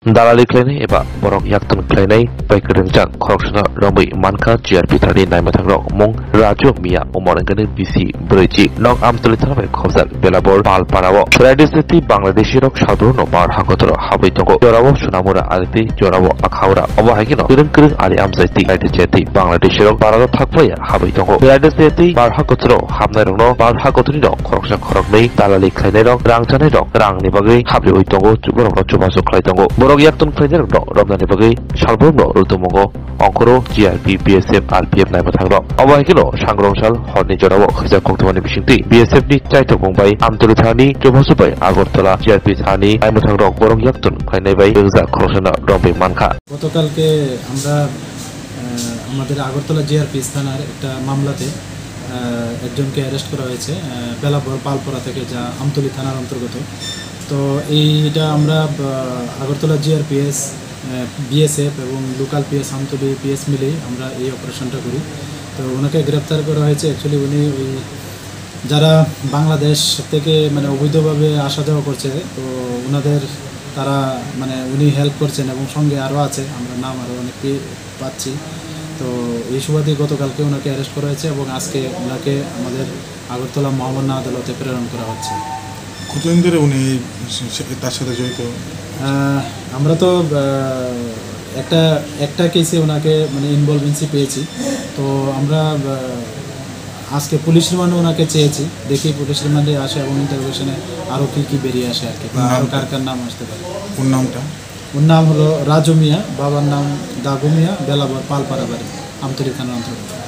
Dalali Klene eba borok yaktan Klene bai kerengjak khoroksana rambai manka GRP thani naimathang rok mong Rajo Mia omorangani BC Breji nok amtuli thana bai khobjak belabor palparao Radiseti Bangladeshi rok sadrono bar hagotor habai tongo jorabo sunamura aliti jorabo akhaura obahagino kireng ali amjaiti Radiseti Bangladeshi rok barado thakbaya habai tongo Radiseti bar hagotro hamnai rokno bar hagotri rok khoroksa khoroknei Dalali Klene rok rangjanai rok rangni bagai habli oi tongo chuborok chubaso khlai tongo yakton Klene rok romnani bagai salbomno rutumongo Ongkoro GRP BSF RPF naimathang obahagino sangrongshal horni jorabo khajak kongthomani bisingti BSF ni chaitok bongbai amtuli thani chubasobai Agartala GRP thani naimathang rok borok yakton Klene bai rejak khoroksana rombai manka গতকালকে আমরা আমাদের Agartala GRP থানার একটা মামলাতে একজনকে arrest করা হয়েছে বেলাবর পালপরা থেকে, যা আমতলী থানার অন্তর্গত। তো এইটা আমরা আগরতলা জিআরপিএস বিএসএফ এবং লোকাল পিএস আমতলী পিএস মিলেই আমরা এই অপারেশনটা করি। তো ওনাকে গ্রেপ্তার করা হয়েছে। অ্যাকচুয়ালি উনি ওই যারা বাংলাদেশ থেকে মানে অবৈধভাবে আসা যাওয়া করছে, তো ওনাদের তারা মানে উনি হেল্প করছেন এবং সঙ্গে আরও আছে, আমরা নাম আরও অনেককে পাচ্ছি। তো এই সুবাদে গতকালকে ওনাকে অ্যারেস্ট করা হয়েছে এবং আজকে ওনাকে আমাদের আগরতলা মহামান্য আদালতে প্রেরণ করা হচ্ছে। কতদিন ধরে উনি তার সাথে জড়িত? আমরা তো একটা কেসে ওনাকে মানে ইনভলভেন্সি পেয়েছি। তো আমরা আজকে পুলিশ রিমান্ডে ওনাকে চেয়েছি, দেখি পুলিশ রিমান্ডে আসে এবং ইন্টারভিউশনে আরও কী বেরিয়ে আসে আর কি, বা আরও কার নাম আসতে পারে। কোন নামটা? ওর নাম হলো রাজু মিয়া, বাবার নাম দাগু মিয়া, বেলাবর পালপাড়া বাড়ি, আমতলী থানার অন্তর্গত।